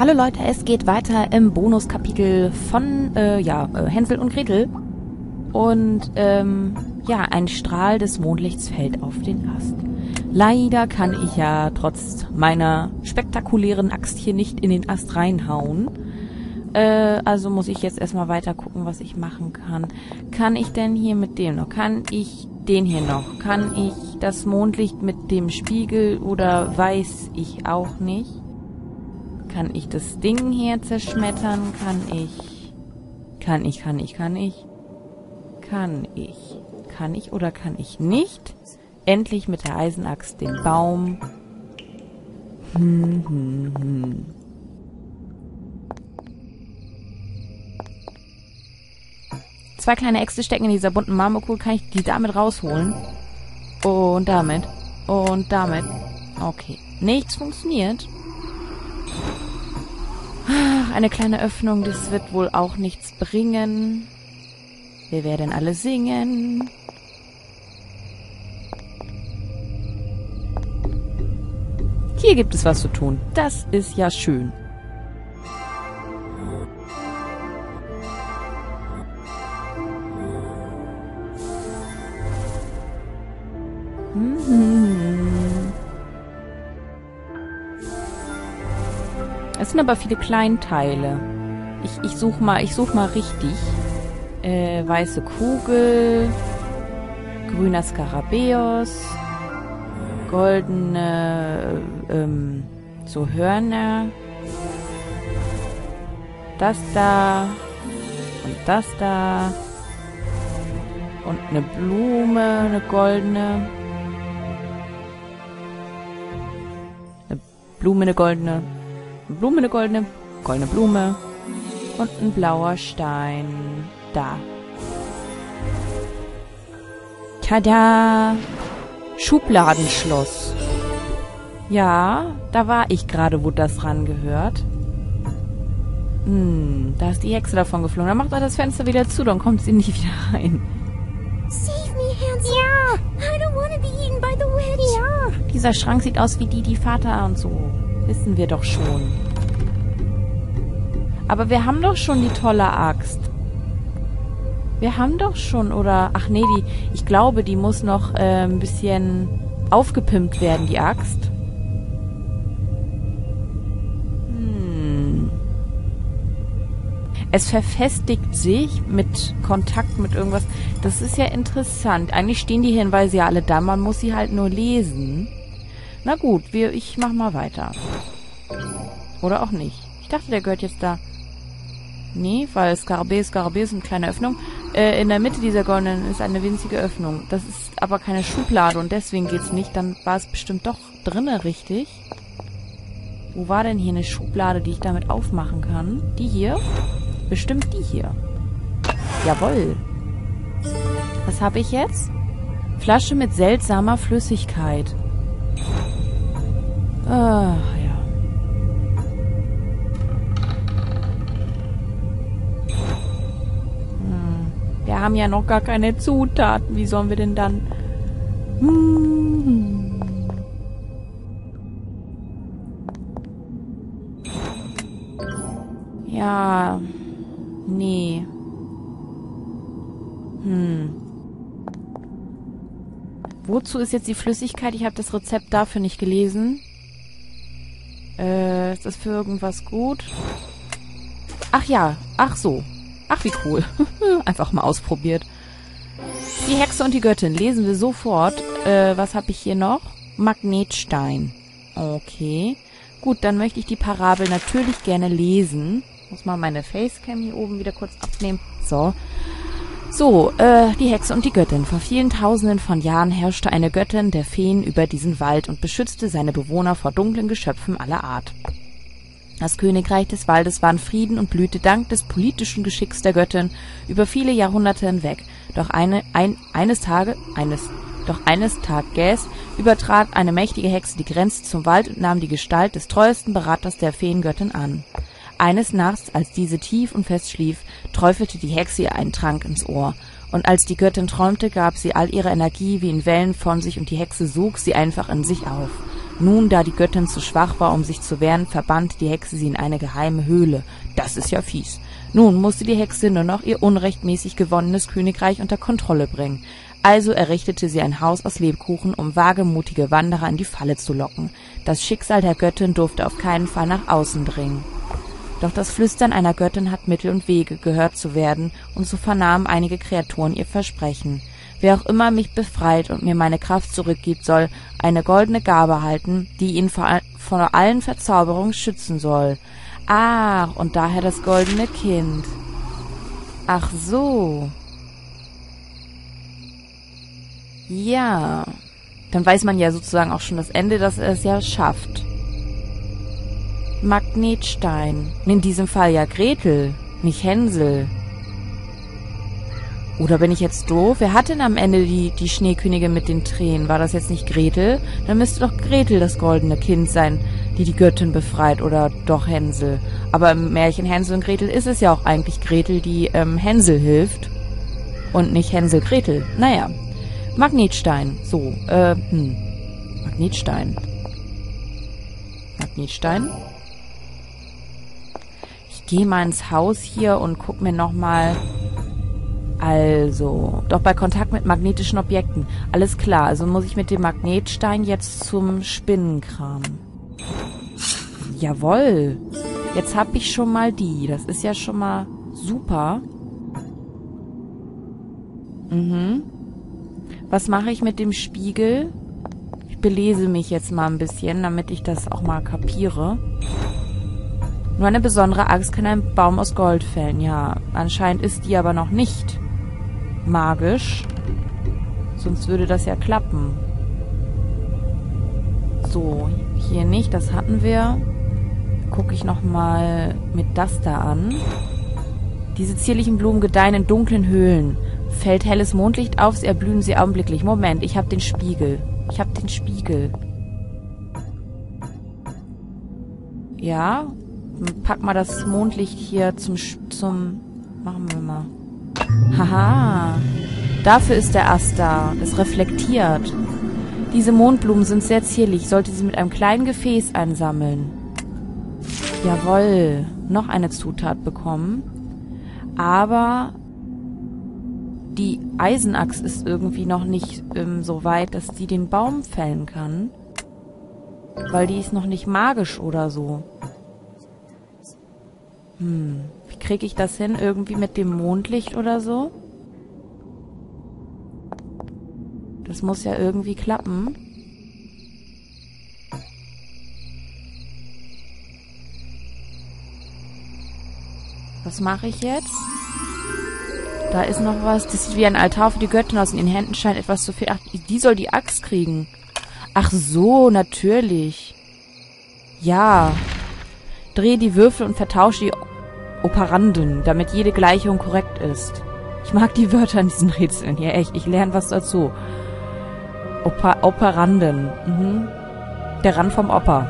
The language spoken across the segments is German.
Hallo Leute, es geht weiter im Bonuskapitel von Hänsel und Gretel. Und ein Strahl des Mondlichts fällt auf den Ast. Leider kann ich ja trotz meiner spektakulären Axt hier nicht in den Ast reinhauen. Also muss ich jetzt erstmal weiter gucken, was ich machen kann. Kann ich denn hier mit dem noch? Kann ich den hier noch? Kann ich das Mondlicht mit dem Spiegel oder weiß ich auch nicht? Kann ich das Ding hier zerschmettern? Kann ich oder kann ich nicht? Endlich mit der Eisenaxt den Baum. Zwei kleine Äxte stecken in dieser bunten Marmorkugel. Kann ich die damit rausholen? Und damit. Und damit. Okay. Nichts funktioniert. Eine kleine Öffnung, das wird wohl auch nichts bringen. Wir werden alle singen. Hier gibt es was zu tun. Das ist ja schön. Es sind aber viele Kleinteile. Ich such mal richtig. Weiße Kugel, grüner Skarabäus, goldene so Hörner, das da und das da und eine Blume, eine goldene, goldene Blume und ein blauer Stein. Da. Tada! Schubladenschloss. Ja, da war ich gerade, wo das rangehört. Da ist die Hexe davon geflogen. Dann macht er das Fenster wieder zu, dann kommt sie nicht wieder rein. Save me, Hansel. Ja! I don't want to be eaten by the witch. Ja! Dieser Schrank sieht aus wie die Vater und so. Wissen wir doch schon. Aber wir haben doch schon die tolle Axt. Wir haben doch schon, oder... Ach nee, ich glaube, die muss noch ein bisschen aufgepimpt werden, die Axt. Es verfestigt sich mit Kontakt mit irgendwas. Das ist ja interessant. Eigentlich stehen die Hinweise ja alle da. Man muss sie halt nur lesen. Na gut, ich mach mal weiter. Oder auch nicht. Ich dachte, der gehört jetzt da. Nee, weil Skarabäus, eine kleine Öffnung. In der Mitte dieser goldenen ist eine winzige Öffnung. Das ist aber keine Schublade und deswegen geht's nicht. Dann war es bestimmt doch drinne, richtig? Wo war denn hier eine Schublade, die ich damit aufmachen kann? Die hier? Bestimmt die hier. Jawohl. Was habe ich jetzt? Flasche mit seltsamer Flüssigkeit. Ja. Wir haben ja noch gar keine Zutaten. Wie sollen wir denn dann... Ja... Nee. Wozu ist jetzt die Flüssigkeit? Ich habe das Rezept dafür nicht gelesen. Ist das für irgendwas gut? Ach ja. Ach so. Ach, wie cool. Einfach mal ausprobiert. Die Hexe und die Göttin. Lesen wir sofort. Was habe ich hier noch? Magnetstein. Okay. Gut, dann möchte ich die Parabel natürlich gerne lesen. Muss mal meine Facecam hier oben wieder kurz abnehmen. So. So, die Hexe und die Göttin. Vor vielen Tausenden von Jahren herrschte eine Göttin der Feen über diesen Wald und beschützte seine Bewohner vor dunklen Geschöpfen aller Art. Das Königreich des Waldes war in Frieden und blühte dank des politischen Geschicks der Göttin über viele Jahrhunderte hinweg. Doch eines Tages übertrat eine mächtige Hexe die Grenze zum Wald und nahm die Gestalt des treuesten Beraters der Feengöttin an. Eines Nachts, als diese tief und fest schlief, träufelte die Hexe ihr einen Trank ins Ohr. Und als die Göttin träumte, gab sie all ihre Energie wie in Wellen von sich und die Hexe sog sie einfach in sich auf. Nun, da die Göttin zu schwach war, um sich zu wehren, verbannte die Hexe sie in eine geheime Höhle. Das ist ja fies. Nun musste die Hexe nur noch ihr unrechtmäßig gewonnenes Königreich unter Kontrolle bringen. Also errichtete sie ein Haus aus Lebkuchen, um wagemutige Wanderer in die Falle zu locken. Das Schicksal der Göttin durfte auf keinen Fall nach außen dringen. Doch das Flüstern einer Göttin hat Mittel und Wege, gehört zu werden, und so vernahmen einige Kreaturen ihr Versprechen. Wer auch immer mich befreit und mir meine Kraft zurückgibt, soll eine goldene Gabe erhalten, die ihn vor allen Verzauberungen schützen soll. Ach, und daher das goldene Kind. Ach so. Ja. Dann weiß man ja sozusagen auch schon das Ende, dass er es ja schafft. Magnetstein. In diesem Fall ja Gretel, nicht Hänsel. Oder bin ich jetzt doof? Wer hat denn am Ende die Schneekönigin mit den Tränen? War das jetzt nicht Gretel? Dann müsste doch Gretel das goldene Kind sein, die Göttin befreit, oder doch Hänsel. Aber im Märchen Hänsel und Gretel ist es ja auch eigentlich Gretel, die Hänsel hilft. Und nicht Hänsel Gretel. Naja. Magnetstein. So, Magnetstein. Magnetstein. Ich gehe mal ins Haus hier und guck mir nochmal... Also, doch bei Kontakt mit magnetischen Objekten. Alles klar, also muss ich mit dem Magnetstein jetzt zum Spinnenkram. Jawohl. Jetzt habe ich schon mal die. Das ist ja schon mal super. Was mache ich mit dem Spiegel? Ich belese mich jetzt mal ein bisschen, damit ich das auch mal kapiere. Nur eine besondere Axt kann einen Baum aus Gold fällen. Ja, anscheinend ist die aber noch nicht magisch. Sonst würde das ja klappen. So, hier nicht, das hatten wir. Gucke ich nochmal mit das da an. Diese zierlichen Blumen gedeihen in dunklen Höhlen. Fällt helles Mondlicht auf, erblühen sie augenblicklich. Moment, ich habe den Spiegel. Ich habe den Spiegel. Ja, pack mal das Mondlicht hier zum... Machen wir mal. Haha, dafür ist der Ast da. Es reflektiert. Diese Mondblumen sind sehr zierlich. Ich sollte sie mit einem kleinen Gefäß einsammeln. Jawohl, noch eine Zutat bekommen. Aber die Eisenaxt ist irgendwie noch nicht so weit, dass die den Baum fällen kann. Weil die ist noch nicht magisch oder so. Wie kriege ich das hin? Irgendwie mit dem Mondlicht oder so? Das muss ja irgendwie klappen. Was mache ich jetzt? Da ist noch was. Das sieht wie ein Altar für die Göttin aus. In ihren Händen scheint etwas zu viel. Ach, die soll die Axt kriegen. Ach so, natürlich. Ja. Dreh die Würfel und vertausche die Operanden, damit jede Gleichung korrekt ist. Ich mag die Wörter in diesen Rätseln. Ja, echt. Ich lerne was dazu. Operanden. Der Rand vom Oper.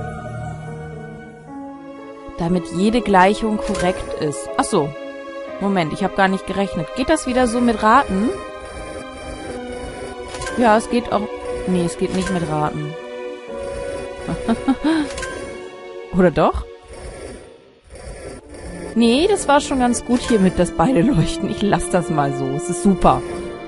Damit jede Gleichung korrekt ist. Ach so. Moment, ich habe gar nicht gerechnet. Geht das wieder so mit Raten? Ja, es geht auch... Nee, es geht nicht mit Raten. Oder doch? Nee, das war schon ganz gut hier mit, dass beide leuchten. Ich lasse das mal so. Es ist super.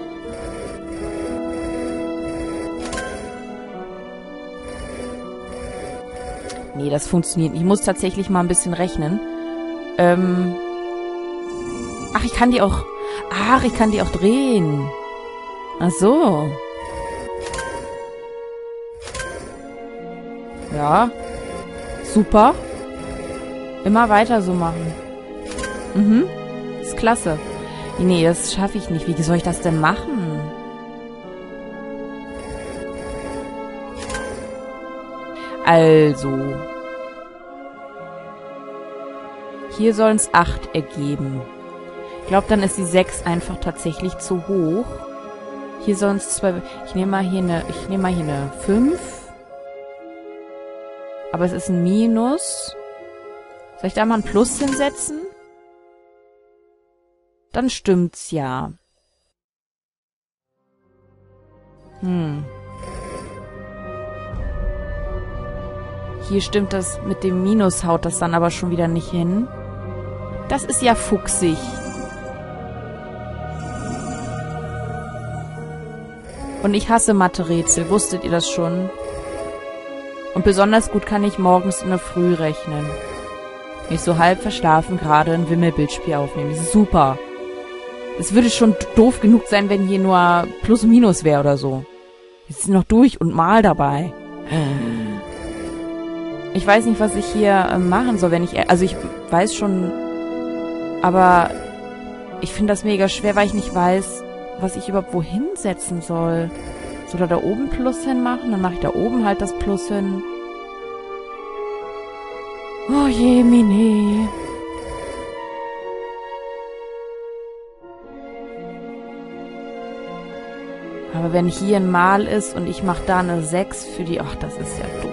Nee, das funktioniert nicht. Ich muss tatsächlich mal ein bisschen rechnen. Ach, ich kann die auch... Ach, ich kann die auch drehen. Ach so. Ja. Super. Immer weiter so machen. Ist klasse. Nee, das schaffe ich nicht. Wie soll ich das denn machen? Also. Hier sollen es 8 ergeben. Ich glaube, dann ist die 6 einfach tatsächlich zu hoch. Hier sollen es 2... Ich nehme mal hier eine 5. Aber es ist ein Minus. Soll ich da mal ein Plus hinsetzen? Dann stimmt's ja. Hier stimmt das mit dem Minus, haut das dann aber schon wieder nicht hin. Das ist ja fuchsig. Und ich hasse Mathe-Rätsel, wusstet ihr das schon? Und besonders gut kann ich morgens in der Früh rechnen. Wenn ich so halb verschlafen gerade ein Wimmelbildspiel aufnehme. Das ist super. Es würde schon doof genug sein, wenn hier nur Plus und Minus wäre oder so. Jetzt ist noch durch und mal dabei. Ich weiß nicht, was ich hier machen soll, wenn ich... Also ich weiß schon... Aber ich finde das mega schwer, weil ich nicht weiß, was ich überhaupt wohin setzen soll. Soll da oben Plus hinmachen? Dann mache ich da oben halt das Plus hin. Oh je, Mine. Aber wenn hier ein Mal ist und ich mache da eine 6 für die... Ach, das ist ja doof.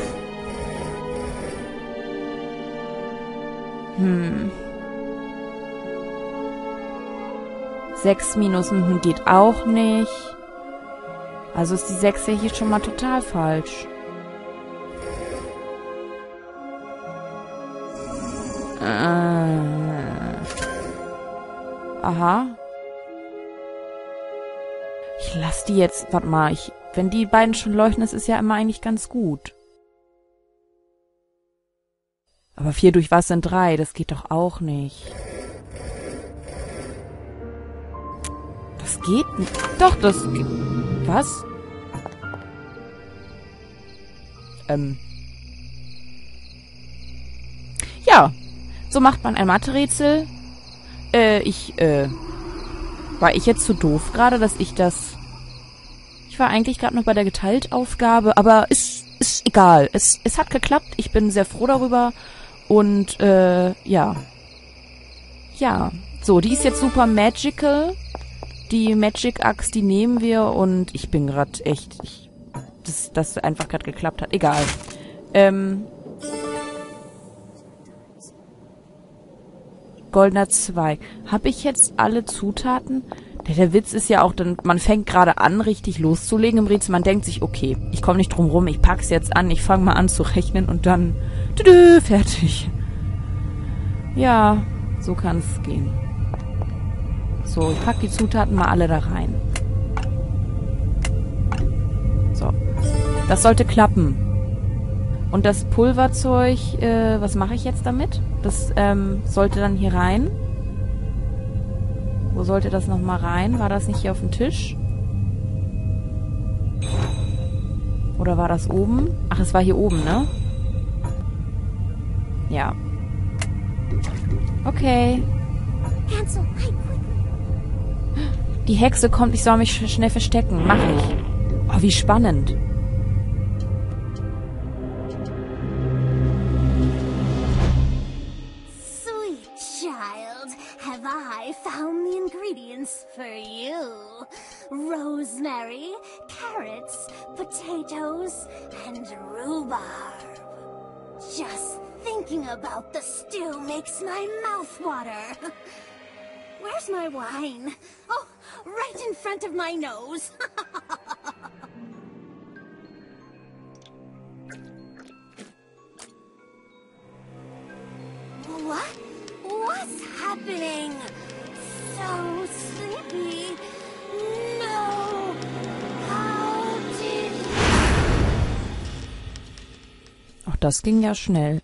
6 minus geht auch nicht. Also ist die 6 ja hier schon mal total falsch. Aha. Ich lasse die jetzt... Warte mal, wenn die beiden schon leuchten, das ist ja immer eigentlich ganz gut. Aber 4 durch was sind 3? Das geht doch auch nicht. Das geht nicht. Doch, das geht... Was? Ja. So macht man ein Mathe-Rätsel. War ich jetzt zu doof gerade, dass ich das... Ich war eigentlich gerade noch bei der Geteiltaufgabe, aber ist egal. Es hat geklappt. Ich bin sehr froh darüber. Und, ja. Ja. So, die ist jetzt super magical. Die Magic-Axt, die nehmen wir und ich bin gerade echt... Das einfach gerade geklappt hat. Egal. Goldener Zweig. Habe ich jetzt alle Zutaten? Der Witz ist ja auch, dann, man fängt gerade an, richtig loszulegen im Rätsel. Man denkt sich, okay, ich komme nicht drum rum, ich pack's jetzt an, ich fange mal an zu rechnen und dann... fertig. Ja, so kann es gehen. So, ich pack die Zutaten mal alle da rein. So. Das sollte klappen. Und das Pulverzeug, was mache ich jetzt damit? Das sollte dann hier rein. Wo sollte das nochmal rein? War das nicht hier auf dem Tisch? Oder war das oben? Ach, es war hier oben, ne? Ja. Okay. Hansel, hide quickly. Die Hexe kommt, ich soll mich schnell verstecken. Mach ich. Oh, wie spannend. Sweet child, have I found the ingredients for you? Rosemary, carrots, potatoes, and rhubarb. Just thinking about the stew makes my mouth water. Where's my wine? Oh, right in front of my nose. What? What's happening? So sleepy. No. How did... Auch das ging ja schnell.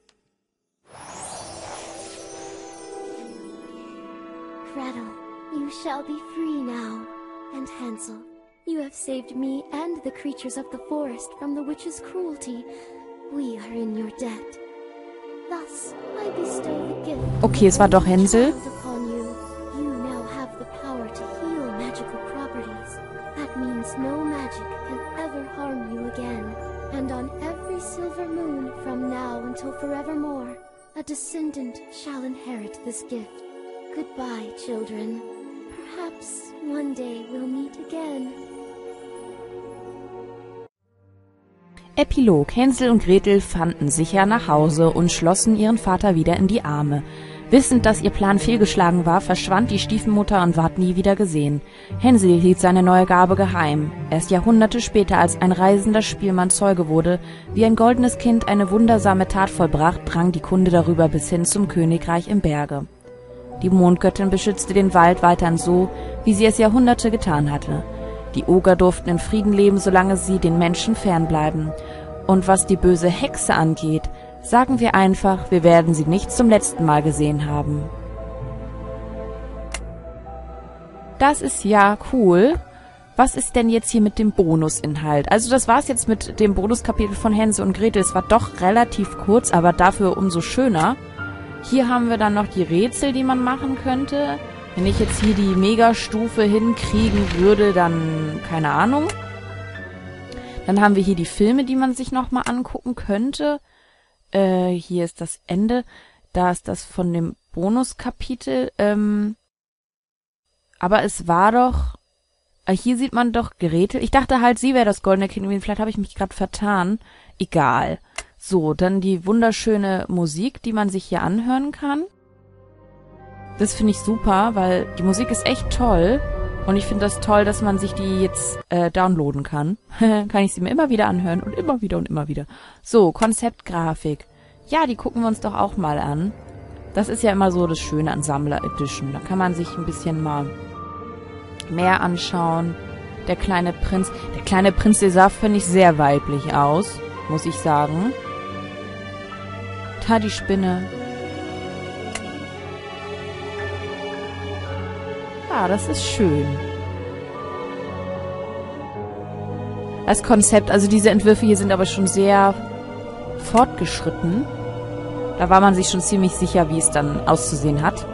Gretel, you shall be free now. And Hansel, you have saved me and the creatures of the forest from the witch's cruelty. We are in your debt. Thus, I bestow the gift. Okay, es war doch Hänsel. Upon you. You now have the power to heal magical properties. That means no magic can ever harm you again. And on every silver moon from now until forevermore, a descendant shall inherit this gift. Goodbye, children. Perhaps one day we'll meet again. Epilog. Hänsel und Gretel fanden sicher nach Hause und schlossen ihren Vater wieder in die Arme. Wissend, dass ihr Plan fehlgeschlagen war, verschwand die Stiefmutter und ward nie wieder gesehen. Hänsel hielt seine neue Gabe geheim. Erst Jahrhunderte später, als ein reisender Spielmann Zeuge wurde, wie ein goldenes Kind eine wundersame Tat vollbracht, drang die Kunde darüber bis hin zum Königreich im Berge. Die Mondgöttin beschützte den Wald weiterhin so, wie sie es Jahrhunderte getan hatte. Die Oger durften in Frieden leben, solange sie den Menschen fernbleiben. Und was die böse Hexe angeht, sagen wir einfach, wir werden sie nicht zum letzten Mal gesehen haben. Das ist ja cool. Was ist denn jetzt hier mit dem Bonusinhalt? Also das war's jetzt mit dem Bonuskapitel von Hänsel und Gretel. Es war doch relativ kurz, aber dafür umso schöner. Hier haben wir dann noch die Rätsel, die man machen könnte. Wenn ich jetzt hier die Megastufe hinkriegen würde, dann keine Ahnung. Dann haben wir hier die Filme, die man sich nochmal angucken könnte. Hier ist das Ende. Da ist das von dem Bonuskapitel. Aber es war doch... hier sieht man doch Gretel. Ich dachte halt, sie wäre das goldene Kind. Vielleicht habe ich mich gerade vertan. Egal. So, dann die wunderschöne Musik, die man sich hier anhören kann. Das finde ich super, weil die Musik ist echt toll. Und ich finde das toll, dass man sich die jetzt downloaden kann. Kann ich sie mir immer wieder anhören und immer wieder und immer wieder. So, Konzeptgrafik. Ja, die gucken wir uns doch auch mal an. Das ist ja immer so das Schöne an Sammler Edition. Da kann man sich ein bisschen mal mehr anschauen. Der kleine Prinz. Der kleine Prinz, der sah, finde ich, sehr weiblich aus, muss ich sagen. Da die Spinne. Ja, das ist schön. Das Konzept, also diese Entwürfe hier sind aber schon sehr fortgeschritten. Da war man sich schon ziemlich sicher, wie es dann auszusehen hat.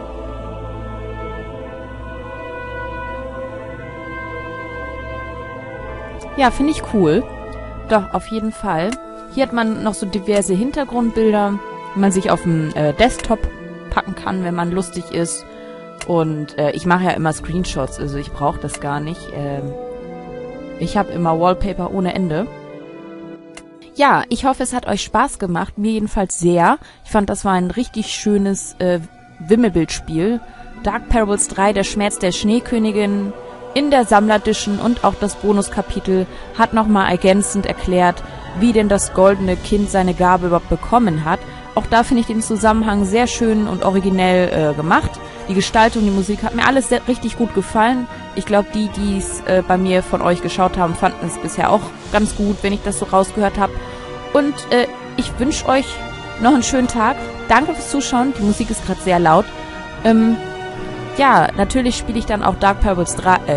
Ja, finde ich cool. Doch, auf jeden Fall. Hier hat man noch so diverse Hintergrundbilder, die man sich auf dem Desktop packen kann, wenn man lustig ist. Und ich mache ja immer Screenshots, also ich brauche das gar nicht. Ich habe immer Wallpaper ohne Ende. Ja, ich hoffe, es hat euch Spaß gemacht. Mir jedenfalls sehr. Ich fand, das war ein richtig schönes Wimmelbildspiel. Dark Parables 3, der Schmerz der Schneekönigin in der Sammler Edition und auch das Bonuskapitel hat nochmal ergänzend erklärt, wie denn das goldene Kind seine Gabe überhaupt bekommen hat. Auch da finde ich den Zusammenhang sehr schön und originell gemacht. Die Gestaltung, die Musik hat mir alles richtig gut gefallen. Ich glaube, die es bei mir von euch geschaut haben, fanden es bisher auch ganz gut, wenn ich das so rausgehört habe. Und ich wünsche euch noch einen schönen Tag. Danke fürs Zuschauen. Die Musik ist gerade sehr laut. Ja, natürlich spiele ich dann auch Dark Parables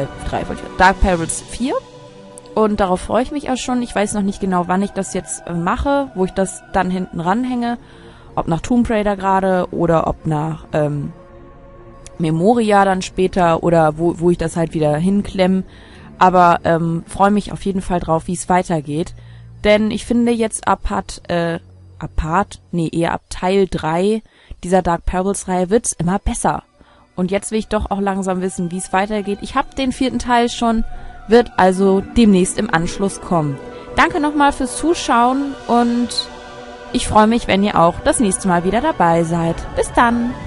4. Und darauf freue ich mich auch schon. Ich weiß noch nicht genau, wann ich das jetzt mache, wo ich das dann hinten ranhänge. Ob nach Tomb Raider gerade oder ob nach Memoria dann später oder wo ich das halt wieder hinklemme. Aber freue mich auf jeden Fall drauf, wie es weitergeht. Denn ich finde jetzt ab Teil 3 dieser Dark Parables Reihe wird's immer besser. Und jetzt will ich doch auch langsam wissen, wie es weitergeht. Ich habe den 4. Teil schon, wird also demnächst im Anschluss kommen. Danke nochmal fürs Zuschauen und ich freue mich, wenn ihr auch das nächste Mal wieder dabei seid. Bis dann!